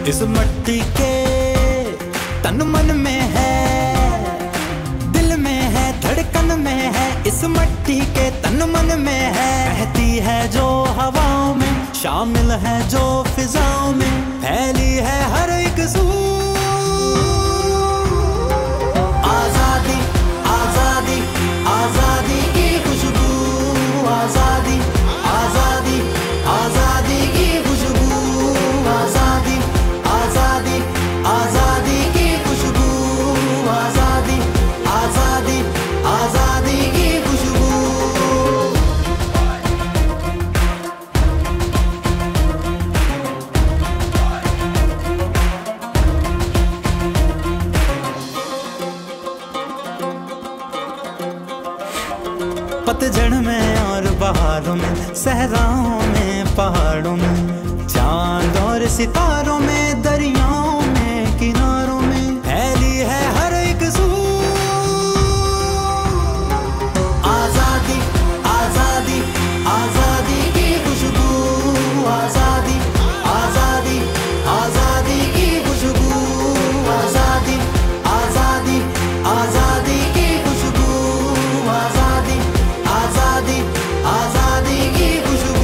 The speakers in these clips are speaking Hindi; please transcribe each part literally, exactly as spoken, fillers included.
इस मट्टी के तन मन में है, दिल में है, धड़कन में है। इस मट्टी के तन मन में है, बहती है जो हवाओं में, शामिल है जो फिजाओं में, फैली है हर एक सू। आजादी आजादी आजादी की खुशबू, आजादी आजादी आजादी की खुशबू, आजादी आजादी आजादी की खुशबू, आजादी आजादी आजादी की खुशबू। पतझड़ में और बहारों में, सहराओं में, पहाड़ों में, चांद और सितारों में, दरियाओं में, किनारों में, फैली है हर एक सू। आजादी आजादी आजादी की खुशबू, आजादी आजादी आजादी की खुशबू, आजादी आजादी आजादी की खुशबू, आजादी आजादी आजादी की खुशबू।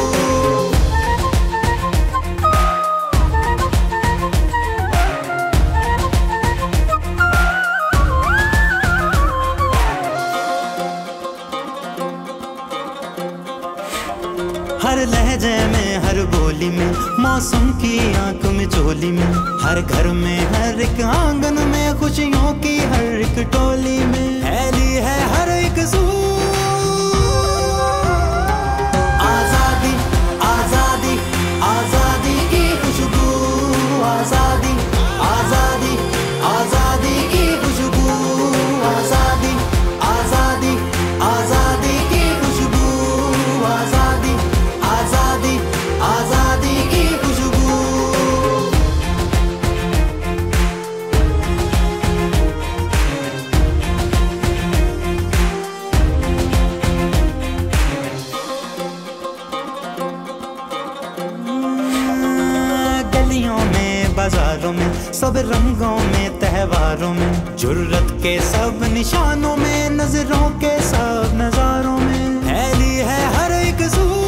हर लहजे में, हर बोली में, मौसम की आंख में, चोली में, हर घर में, हर एक आंगन में, खुशियों की हर एक टोली में, फैली है हर एक सू। आजादी आजादी आजादी की खुशबू, आजादी आजादी आजादी की खुशबू, आजादी आजादी आजादी की खुशबू, आजादी आजादी आजादी की खुशबू। गलियों में, बाजारों में, सब रंगों में, त्योहारों में, जुर्रत के सब निशानों में, नजरों के सब नजारों में, फैली है हर एक सू।